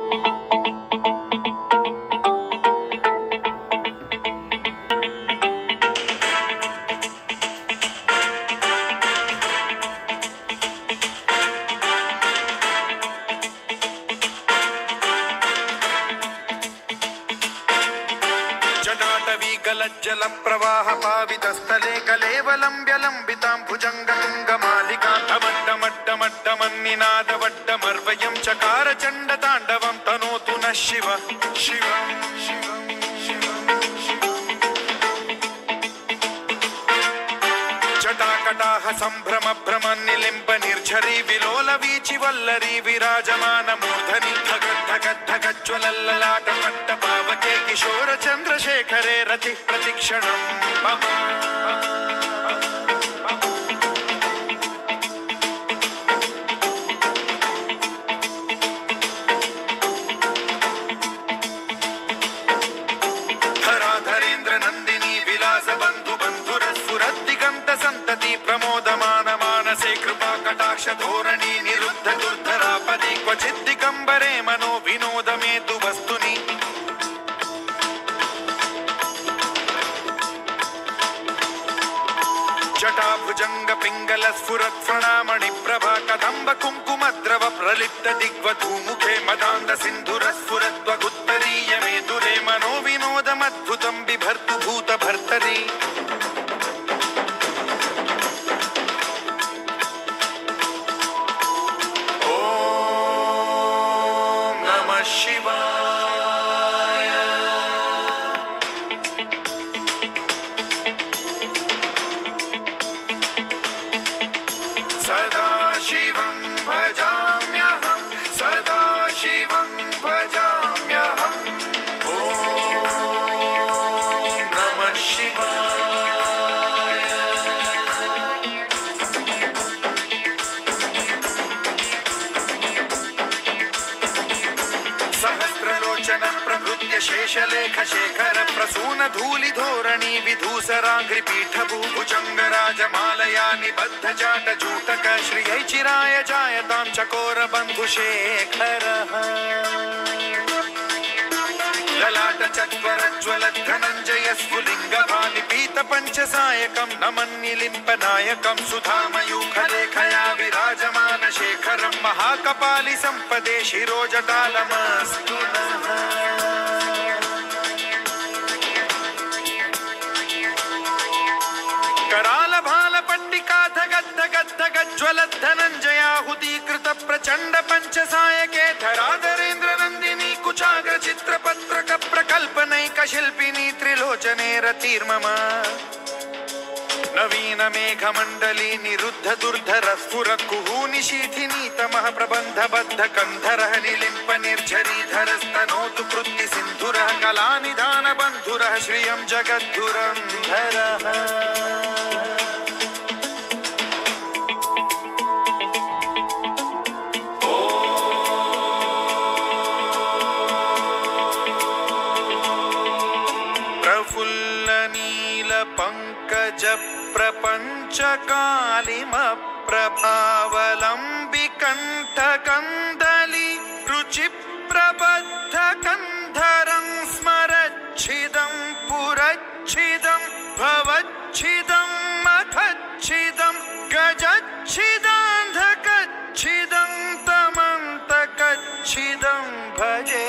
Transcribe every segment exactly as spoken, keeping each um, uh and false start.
जल प्रवाह पावितस्थले कलेवलंब्य लंबितां भुजंगतुंगमालिकां धमड्डमड्डमड्डमन्निनादवड्डमर्वयं चकार चण्डताण्डवं तनोतु नः शिव शिव जटाकटाह संभ्रम भ्रमन्निलिम्ब निर्झरी विलोल वीचि वल्लरी विराजमान मूर्धनि धगद् धगद् धगज्ज्वलल्ललाट पट्ट पावके किशोर चंद्रशेखरे रति प्रतिक्षणं मम धराधरेन्द्र नंदिनी विलास बंधु बंधुरस्फुरद्दिगंत संतति प्रमोदमान मानसे कृपा कटाक्ष धोरणी निरुद्ध दुर्धरापदि क्वचित् दिगंबरे मनो विनोद मेतु वस्तुनि जटा भुजंग पिंगल स्फुरत् प्रणामणि प्रभा कदंब कुंकुमद्रव प्रलिप्त दिग्वधूमुखे मदान्ध सिंधुर स्फुरद्वगुत्तरीय मेदुरे मनो विनोदमद्भुतं बिभर्तु भूत भर्तरि ओम नमः शिवाय सदा शिवं भजाम्यहं सदा शिवं भजाम्यहं ओम नमः शिवाय सहस्रलोचन प्रभृत्य शेषलेख शेखर प्रसून धूलि धोरणी विधूसराग्रि पीठभू भुजंग राजमालया निबद्ध जाट जूटक श्रियै चिराय जायतां चकोर बंधु शेखरः ललाट चत्वरज्वल धनञ्जय स्फुलिंग भानि पीत पंचसायकं नमन्निलिम्प नायकं सुधामयूख लेखया विराजमान शेखरं महाकपालि संपदे शिरोजटालमस्तु नः कराल भाल पट्टिका धगद् धगद् धगज्ज्वलद् धनञ्जयाहुतीकृत प्रचण्ड पंचसायके धराधरेन्द्र नन्दिनी कुचाग्र चित्रपत्रक प्रकल्पनैक शिल्पिनी त्रिलोचने रतिर्मम नवीन मेघमण्डली निरुद्ध दुर्धर स्फुर कुहू निशीथिनी तमः प्रबन्ध बद्ध कंधरः निलिम्प निर्झरीधरस्तनोतु कृत्ति सिन्धुरः कलानिधान बन्धुरः श्रियं जगद्धुरन्धरः पंकज प्रपंच कालिम प्रभावलंबि कंठ कंदली रुचि प्रबद्ध कंधरं स्मरच्छिदं पुरच्छिदं भवच्छिदं मखच्छिदं गजच्छिदान्धकच्छिदं तमन्तकच्छिदं भजे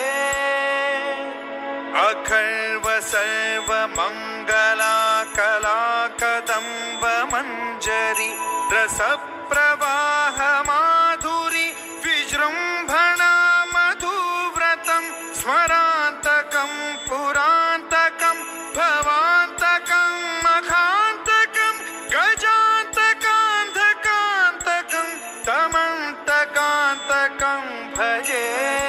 अखर्व सर्व मंगला कला कदम्ब मंजरी रस प्रवाह माधुरी विजृंभणा मधुव्रतं स्मरान्तकं पुरान्तकं भवान्तकं मखान्तकं गजान्तकान्धकान्तकं तमन्तकान्तकं भजे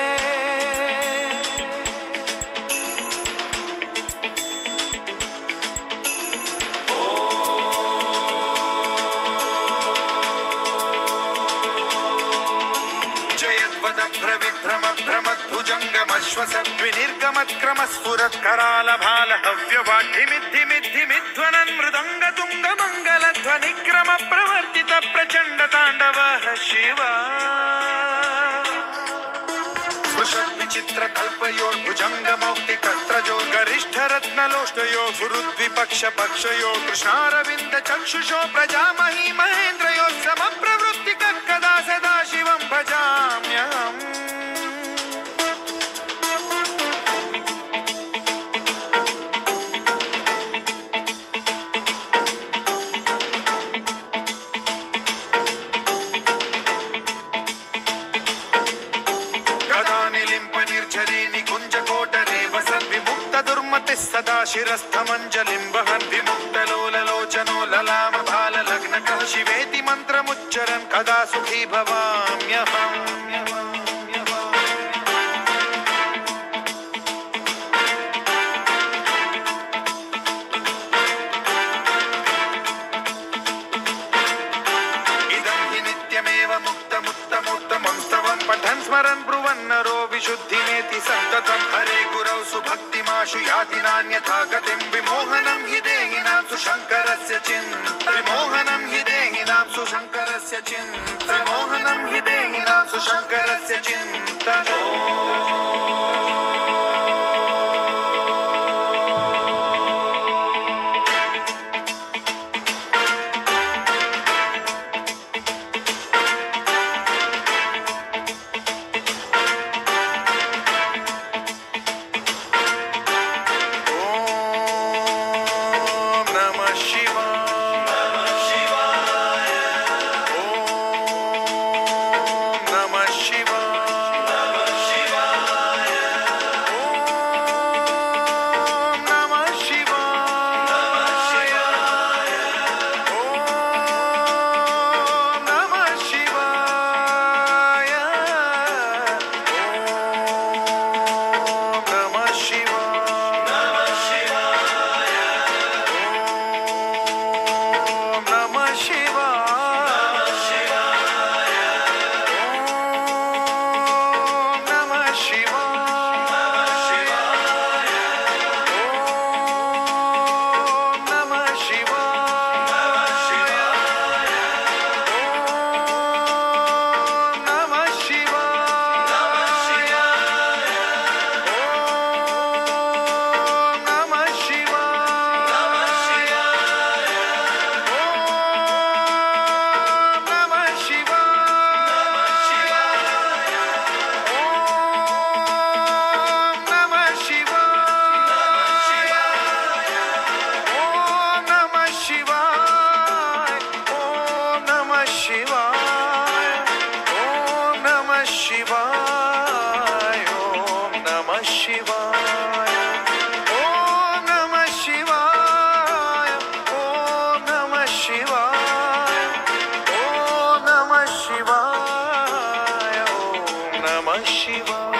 विनिर्गमत्क्रमस्फुरत् कराल भाल हव्यवाढ्यमिद्धिमिद्धिमिध्वनन् मृदंग तुंग मंगल ध्वनिक्रम प्रवर्तित प्रचंड तांडवः शिव विचित्र कल्पयोर्भुजंगमौक्ति कत्रजो गरिष्ठ रत्नलोष्टयो गुरुद्विपक्ष पक्षयो कृष्णारविंद चक्षुषो प्रजामहि महेन्द्रयो समप्रवृत्ति कदा सदा शिवं भजाम्यहम् सदा शिरस्थमञ्जलिं वहन् विमुक्तलोललोचनो ललाम भाललग्नकः शिवेति मन्त्रमुच्चरन् कदा सुखी भवाम्यहम् इदं हि नित्यमेव मुक्तमुत्तमोत्तमं स्तवं पठन् स्मरन् ब्रुवन्नरो विशुद्धिमेति सन्ततं हरे गुरौ सुभक्तिमाशु याति नान्यथा गतिं विमोहनं हि देहिनां सुशङ्करस्य चिन्त विमोहनं हि देहिनां सुशङ्करस्य चिन्त विमोहनं हि देहिनां सुशङ्करस्य चिन्तनो Shiva.